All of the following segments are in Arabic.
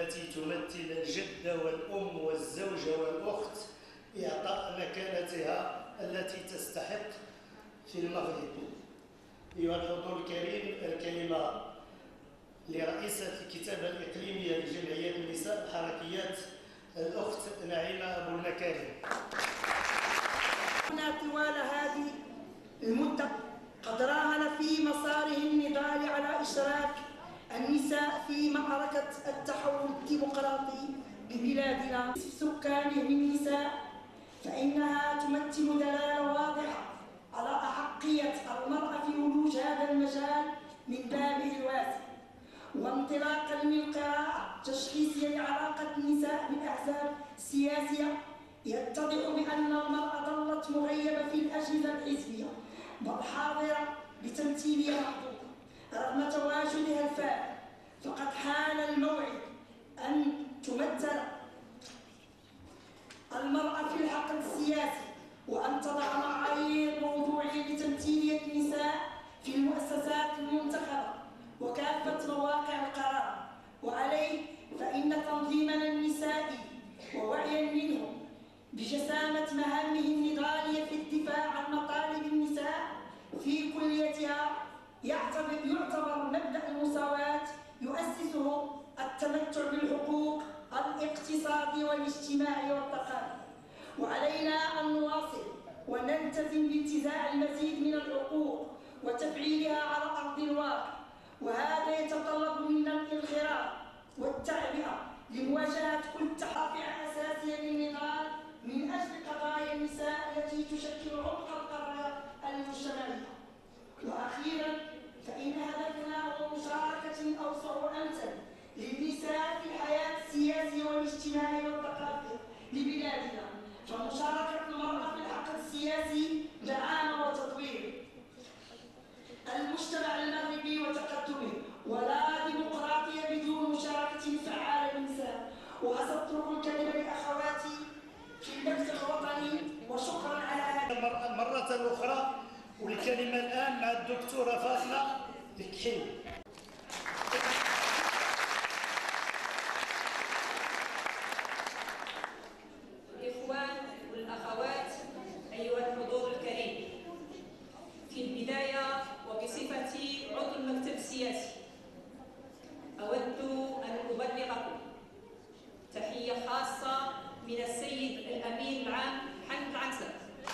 التي تمثل الجدة والأم والزوجة والأخت إعطاء مكانتها التي تستحق في المغرب. أيها الحضور الكريم، الكلمة لرئيسة الكتابة الإقليمية لجمعية النساء الحركيات الأخت نعيمة أبو المكارم. طوال هذه المدة قد راهن في مساره النضال على إشراك النساء في معركة التحول الديمقراطي ببلادنا. سكانه من نساء فإنها تمثل دلالة واضحة على أحقية المرأة في ولوج هذا المجال من بابه الواسع، وانطلاقا من القراءة التشخيصية لعلاقة النساء بالأحزاب السياسية يتضح بأن المرأة ظلت مغيبة في الأجهزة الحزبية بل حاضرة بتمثيلها محظوظة رغم تواجدها الفاعل. فقد حان الموعد أن تمثل المرأة في الحقل السياسي وأن تضع معايير موضوعية لتمثيلية النساء في المؤسسات المنتخبة وكافة مواقع القرار. وعليه فإن تنظيمنا النسائي ووعيا منهم بجسامة مهامه النضالية في الدفاع عن مطالب النساء في كليتها يعتبر مبدأ المساواة يؤسسه التمتع بالحقوق الاقتصادي والاجتماعي والثقافي. وعلينا أن نواصل ونلتزم بانتزاع المزيد من الحقوق وتفعيلها على أرض الواقع، وهذا يتطلب منا الانخراط والتعبئة لمواجهة كل تحافع أساسية للنضال من أجل قضايا النساء التي تشكل عمق القضايا المجتمعية. وأخيرا فإن هدفنا هو مشاركة أوسع وأمثل للنساء في الحياة السياسية والاجتماعية والثقافية لبلادنا. فمشاركة المرأة في الحقل السياسي دعامة وتطوير المجتمع المغربي وتقدمه، ولا ديمقراطية بدون مشاركة فعالة للنساء. وأسأترك الكلمة لأخواتي في المجلس الوطني وشكرا على هذا. مرة أخرى والكلمة الآن مع الدكتورة فاطمة الكحيل. الإخوان والأخوات أيها الحضور الكريم، في البداية وبصفتي عضو المكتب السياسي أود أن أبلغكم تحية خاصة من السيد الأمين العام حمد العنسر،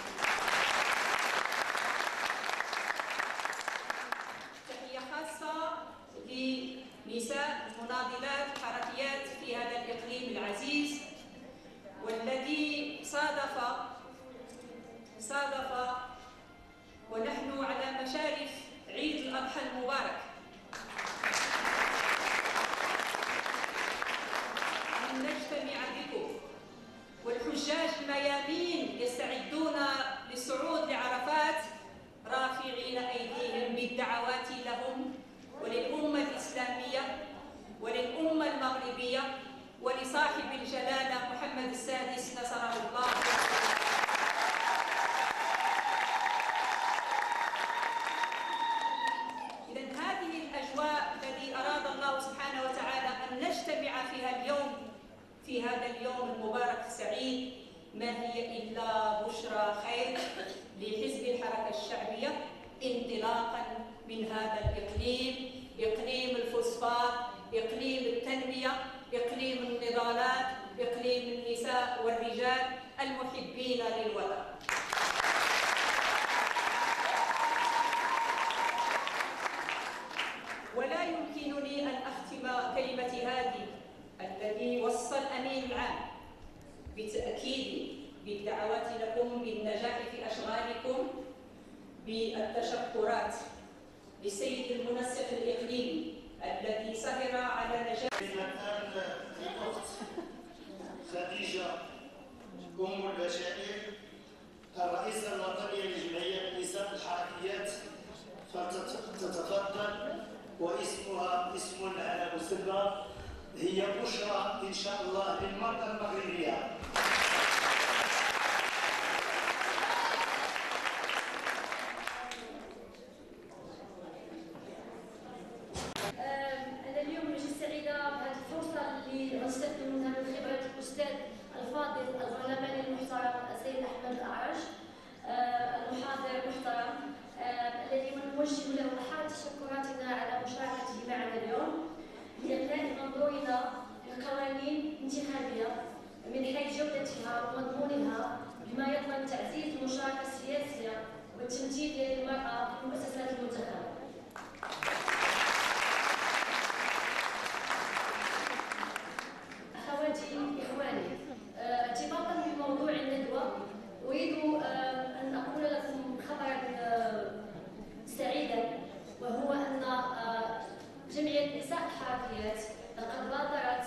تحية خاصة لنساء مناضلات الحركيات في هذا الإقليم العزيز والذي صادف ونحن على مشارف عيد الأضحى المبارك أن نجتمع بكم والحجاج الميامين يستعدون للصعود لعرفات رافعين أيديهم بالدعوات لهم وللأمة الإسلامية وللأمة المغربية ولصاحب الجلالة محمد السادس نصره الله. إذن هذه الأجواء التي أراد الله سبحانه وتعالى أن نجتمع فيها اليوم في هذا اليوم المبارك السعيد ما هي إلا بشرى خير لحزب الحركة الشعبية انطلاقا من هذا الإقليم، إقليم الفوسفات، إقليم التنمية، إقليم النضالات، إقليم النساء والرجال المحبين للوطن. ولا يمكنني أن أختم كلمتي هذه الذي وصى الأمين العام بتأكيد بالدعوات لكم بالنجاح في أشغالكم بالتشكرات للسيد المنسق الإقليمي الذي سهر على نجاح. الآن الأخت خديجة أم البشائر الرئيسة الوطنية لجمعية النساء الحركيات فتتفضل، واسمها اسم على مسمى، هي بشرى إن شاء الله للمرأة المغربية. أنا اليوم نجي سعيدة بهذه الفرصة اللي نوجه له أحد تشكراتنا على مشاركته معنا اليوم لإعطاء منظورنا للقوانين الانتخابية من حيث جودتها ومضمونها بما يضمن تعزيز المشاركة السياسية والتمثيل للمرأة في المؤسسات المنتخبة. أخواتي إخواني، ارتباطا بموضوع الندوة أريد أن أقول لكم خبرا سعيدا، وهو أن جمعية نساء الحركيات لقد بادرت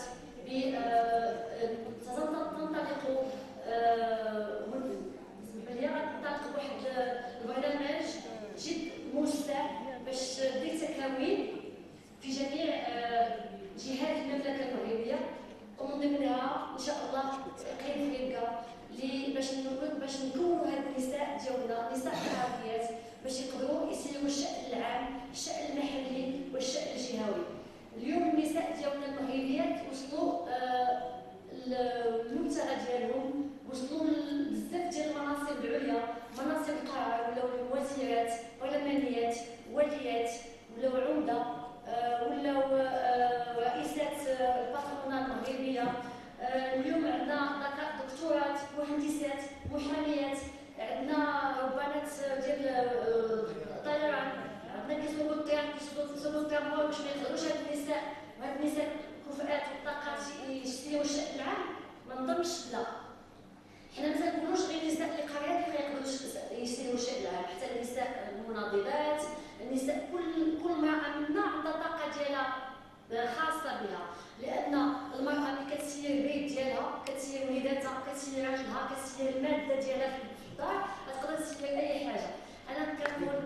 تنطلق واحد البرنامج جد موسع باش دير تكاوين في جميع جهات المملكة المغربية، ومن ضمنها إن شاء الله إقليم فريقة باش نكونوا هاد النساء ديالنا نساء الحركيات باش يقدروا يسيروا الشأن العام، الشأن المحلي والشأن الجهوي. اليوم النساء ديالنا المغربيات وصلوا المبتغى ديالهم، وصلوا بزاف ديال المناصب العليا، مناصب القرار، ولاو وزيرات، برلمانيات، وليات، ولاو عمده، ولاو رئيسات البرلمان المغربيه. اليوم عندنا دكتورات، مهندسات، محاميات، عندنا ربانات ديال الطيران، عندنا كيسوقوا الطيران باش ما يقدروش هاد النساء كفاءات والطاقات يسيروا الشأن العام. ما نظنش، لا، حنا ما تنقولوش غير النساء اللي قريات اللي يقدروا يسيروا الشأن العام، حتى النساء المناضلات، النساء كل امرأة منا عندها طاقة ديالها خاصة بها، لأن المرأة اللي كتسير البيت ديالها، كتسير وليداتها، كتسير راجلها، كتسير المادة ديالها في الدار، غتقدر تسير أي حاجة. أنا كنقول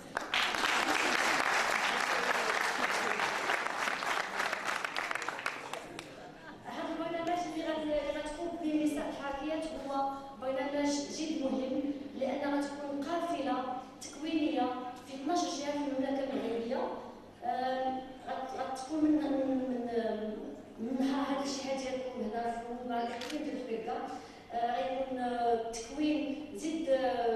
هذا البرنامج اللي غتقوم به نساء الحركيات هو برنامج جد مهم، لأن غتكون قافلة تكوينية في 12 جهة في المملكة المغربية. غتكون منها هذه الجهه ديالكم هنا في الاقليم ديال فريقه، غيكون تكوين زيد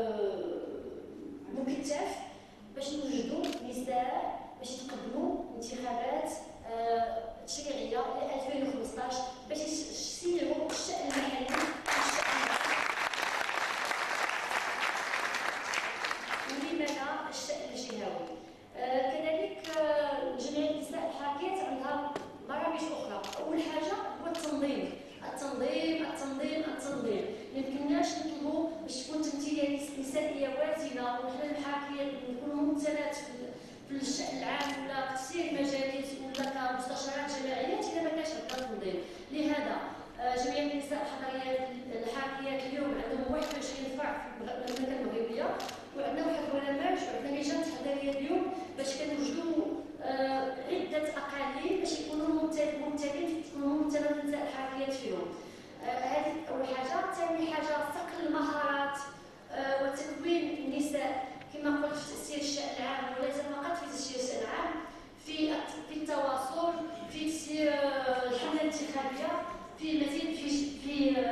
مكثف باش نوجدوا نساء باش يتقدموا انتخابات تشريعيه ل 2015 باش يسيروا الشأن المحلي ولماذا الشأن الجهوي. كذلك جمعية نساء الحركيات عندها برامج أخرى. أول حاجة هو التنظيم. ما يمكنناش نطلبوا باش تكون تمثيلية نسائية وازنة وحنا الحركيات نكونوا ممثلات في الشأن العام ولا تسير مجالس ولا كمستشارات جماعيات إذا ما كانش عندنا تنظيم. لهذا جمعية نساء الحركيات اليوم عندهم 21 فرع في المملكة المغربية، وعندنا واحد البرنامج وعندنا لجان تحضيرية اليوم باش كنوجدوا عدة أقاليم باش يكونوا ممثلات نساء الحركيات فيهم. هذه أول حاجة. ثاني حاجة صقل المهارات وتكوين النساء كما قلت في تأثير الشأن العام، وليس فقط في تأثير الشأن العام، في التواصل، في تأثير الحملة الانتخابية، في مزيد في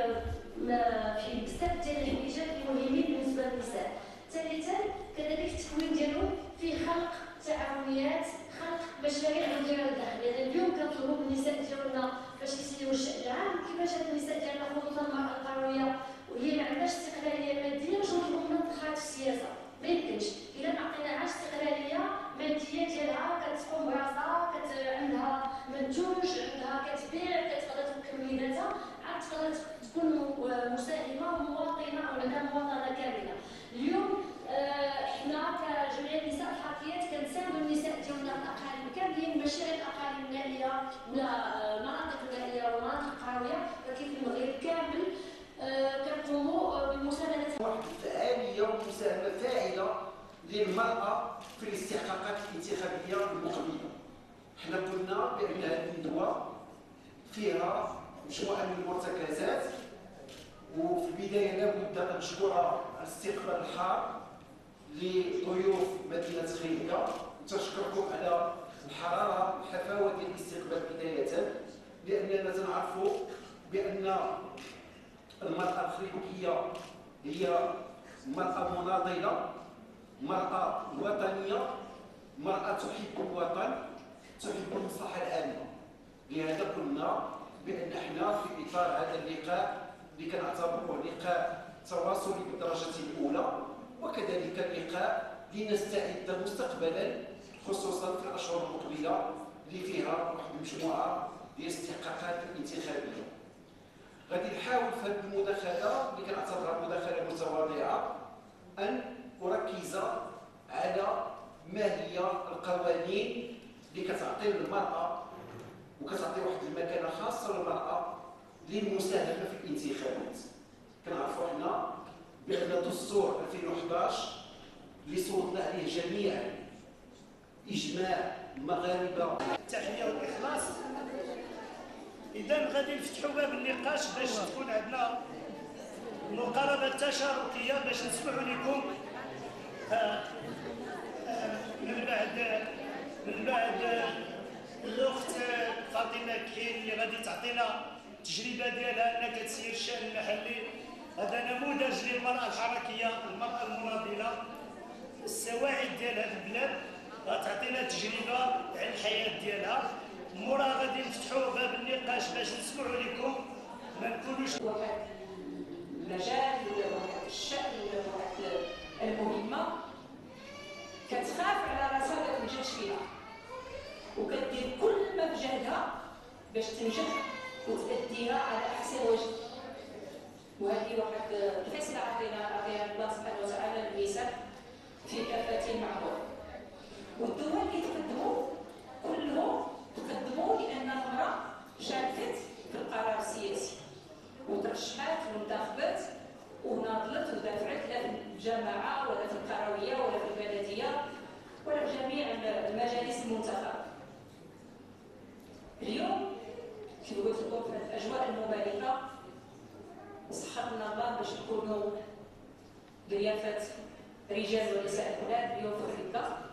بزاف ديال الحويجات المهمين بالنسبة للنساء. ثالثا كذلك التكوين ديالهم في خلق تعاونيات، خلق مشاريع مديرة للدخل. يعني اليوم كنطلبوا النساء ديالنا باش يسيروا الشأن العام، كيفاش هاد النساء ديالنا خصوصا المرأة القروية وهي ما عندهاش استقلالية مادية باش نطلبوا منها تدخل في السياسة؟ ما يمكنش. إلا ما عطيناهاش استقلالية مادية ديالها كتقوم براسها، عندها منتوج، عندها كتبيع، كتقدر تمكن وليداتها، عاد تقدر تكون مساهمة ومواطنة أو عندها مواطنة كاملة. اليوم حنا كجمعية نساء الحركيات كنساندوا النساء ديالنا الأقاليم كاملين، ماشي غير الأقاليم النائية ولا مناطق نائية ولا مناطق قروية، ولكن في المغرب كامل كنقوموا بالمساندة. واحد الفعالية ومساهمة فاعلة للمرأة في الاستحقاقات الانتخابية المقبلة. حنا قلنا بأن هذه الندوة فيها مجموعة من المرتكزات، وفي البداية لابد أن نشكر الاستقبال الحار لضيوف مدينة خريبكة، وتشكركم على الحرارة والحفاوة ديال الاستقبال بداية، لأننا تنعرفوا بأن المرأة الخريبكية هي مرأة مناضلة، مرأة وطنية، مرأة تحب الوطن، تحب المصلحة العامة. لهذا قلنا بأن احنا في إطار هذا اللقاء اللي كنعتبره لقاء تواصلي بالدرجة الأولى، وكذلك اللقاء لنستعد مستقبلا خصوصا في الأشهر المقبلة اللي فيها واحد المجموعة ديال الاستحقاقات الانتخابية. غادي نحاول في هذه المداخلة اللي كنعتبرها مداخلة متواضعة أن أركز على ما هي القوانين اللي كتعطي للمرأة وكتعطي واحد المكانة خاصة للمرأة للمساهمة في الانتخابات. كنعرفوا حنا بأن دستور 2011 اللي صوتنا عليه جميعا إجماع المغاربة التحية والإخلاص. إذا غادي نفتحوا باب النقاش باش تكون عندنا مقاربة تشاركية باش نسمعوا لكم من بعد الأخت فاطمة كحيل اللي غادي تعطينا التجربة ديالها أنها كتسير الشأن المحلي. هذا نموذج للمرأة الحركية، المرأة المناضلة، السواعد ديال هذا البلاد، غتعطينا تجربة على الحياة ديالها. مورا غادي نفتحوا باب النقاش باش نسمعوا لكم، ما نكونوش واحد المجال ولا واحد الشأن ولا واحد المهمة كتخاف على راسها ما تنجحش فيها، وكدير كل ما في جهدها باش تنجح وتأديها على أحسن وجه. وهذه واحد الخصلة عطينا الله سبحانه وتعالى الميثاق في كافة المعمول. والدول اللي تقدموا كلهم تقدموا لأن المرأة شاركت في القرار السياسي وترشحت وانتخبت وناضلت ودافعت لا في الجامعة ولا في القروية ولا في البلدية ولا في جميع المجالس المنتخبة. اليوم كما قلت لكم في الأجواء المباركة سخرنا الله باش نكونوا ضيافة رجال ونساء البلاد اليوم في أفريقيا.